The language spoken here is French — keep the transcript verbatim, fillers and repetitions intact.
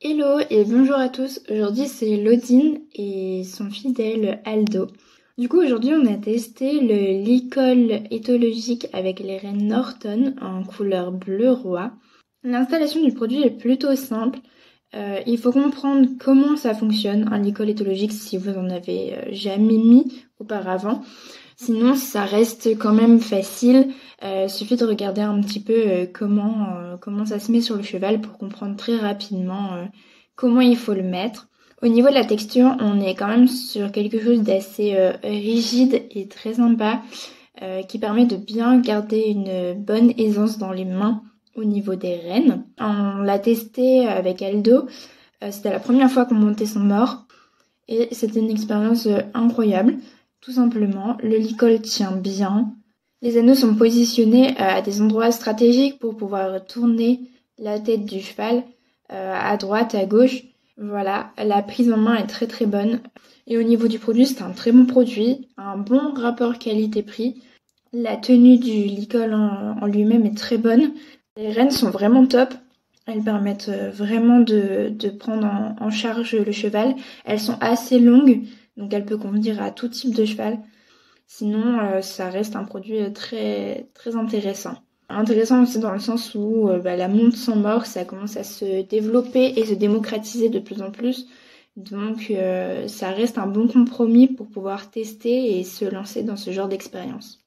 Hello et bonjour à tous, aujourd'hui c'est Lodine et son fidèle Aldo. Du coup aujourd'hui on a testé le licol éthologique avec les rennes Norton en couleur bleu roi. L'installation du produit est plutôt simple, euh, il faut comprendre comment ça fonctionne un licol éthologique si vous en avez jamais mis auparavant. Sinon, ça reste quand même facile. Euh, suffit de regarder un petit peu euh, comment, euh, comment ça se met sur le cheval pour comprendre très rapidement euh, comment il faut le mettre. Au niveau de la texture, on est quand même sur quelque chose d'assez euh, rigide et très sympa euh, qui permet de bien garder une bonne aisance dans les mains au niveau des rênes. On l'a testé avec Aldo. Euh, c'était la première fois qu'on montait son mors et c'était une expérience euh, incroyable. Tout simplement, le licol tient bien. Les anneaux sont positionnés à des endroits stratégiques pour pouvoir tourner la tête du cheval euh, à droite, à gauche. Voilà, la prise en main est très très bonne. Et au niveau du produit, c'est un très bon produit, un bon rapport qualité-prix. La tenue du licol en, en lui-même est très bonne. Les rênes sont vraiment top. Elles permettent vraiment de, de prendre en, en charge le cheval. Elles sont assez longues. Donc elle peut convenir à tout type de cheval. Sinon, euh, ça reste un produit très, très intéressant. Intéressant aussi dans le sens où euh, bah, la monte sans mors, ça commence à se développer et se démocratiser de plus en plus. Donc euh, ça reste un bon compromis pour pouvoir tester et se lancer dans ce genre d'expérience.